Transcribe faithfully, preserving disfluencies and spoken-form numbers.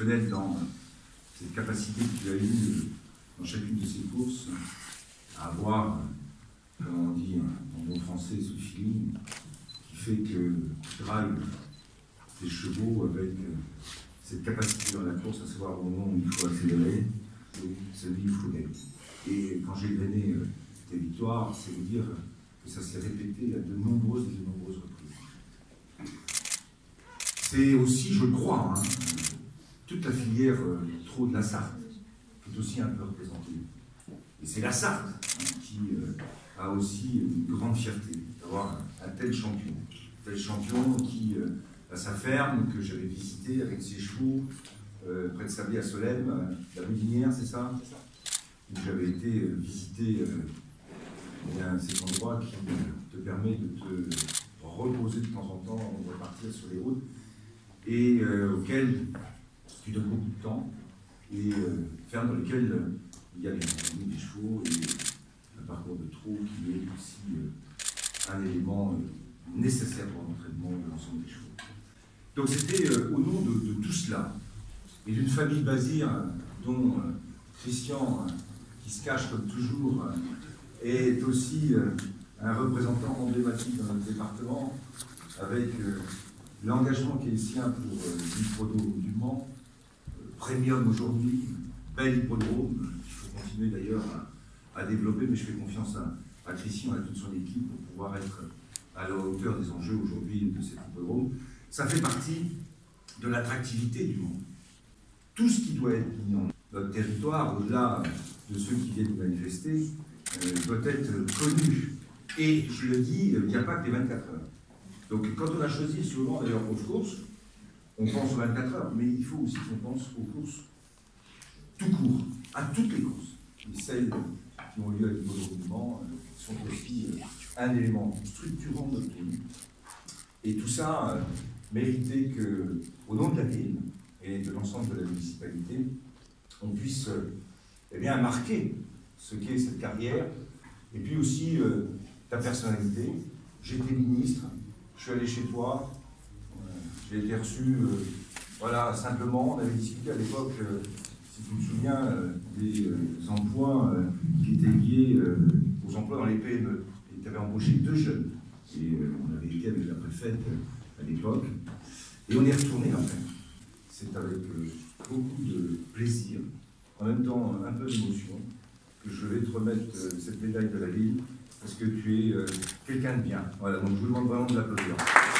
exceptionnel dans cette capacité que tu as eue dans chacune de ces courses à avoir, comme on dit en bon français, ce feeling qui fait que tu drives tes chevaux avec cette capacité dans la course à savoir au moment où il faut accélérer et celui où il faut gagner. Et quand j'ai gagné tes victoires, c'est vous dire que ça s'est répété à de nombreuses et de nombreuses reprises. C'est aussi, je crois, hein, toute la filière euh, trop de la Sarthe, qui est aussi un peu représentée. Et c'est la Sarthe hein, qui euh, a aussi une grande fierté d'avoir un, un tel champion. Un tel champion qui euh, a sa ferme, que j'avais visitée avec ses chevaux, euh, près de Sablé à Solesmes, euh, la Moulinière, c'est ça, ça où j'avais été euh, visiter euh, bien, cet endroit qui te permet de te reposer de temps en temps avant de repartir sur les routes et euh, auquel tu donnes beaucoup de temps et euh, ferme dans lequel euh, il y a bien entendu des chevaux et un parcours de trot qui est aussi euh, un élément euh, nécessaire pour l'entraînement de l'ensemble des chevaux. Donc c'était euh, au nom de, de tout cela et d'une famille Bazir dont euh, Christian, euh, qui se cache comme toujours, euh, est aussi euh, un représentant emblématique dans notre département, avec euh, l'engagement qui est le sien pour euh, l'hippodrome du Mans, euh, premium aujourd'hui, bel hippodrome, il faut continuer d'ailleurs à, à développer, mais je fais confiance à, à Christian et à toute son équipe pour pouvoir être à la hauteur des enjeux aujourd'hui de cet hippodrome. Ça fait partie de l'attractivité du Mans. Tout ce qui doit être mis en notre territoire, au-delà de ceux qui viennent manifester, euh, doit être connu. Et je le dis, il n'y a pas que les vingt-quatre heures. Donc quand on a choisi ce moment d'ailleurs aux courses, on pense aux vingt-quatre heures, mais il faut aussi qu'on pense aux courses tout court, à toutes les courses. Et celles qui ont lieu à l'hippodrome du Mans sont aussi un élément structurant de notre pays. Et tout ça euh, méritait qu'au nom de la ville et de l'ensemble de la municipalité, on puisse euh, eh bien, marquer ce qu'est cette carrière, et puis aussi euh, ta personnalité. J'étais ministre, je suis allé chez toi, euh, j'ai été reçu, euh, voilà, simplement, on avait discuté à l'époque, euh, si tu te souviens, euh, des euh, emplois euh, qui étaient liés euh, aux emplois dans les P M E. Et tu avais embauché deux jeunes, et euh, on avait été avec la préfète euh, à l'époque, et on est retourné en fait. C'est avec euh, beaucoup de plaisir, en même temps un peu d'émotion, que je vais te remettre euh, cette médaille de la ville, parce que tu es euh, quelqu'un de bien. Voilà, donc je vous demande vraiment de l'applaudir.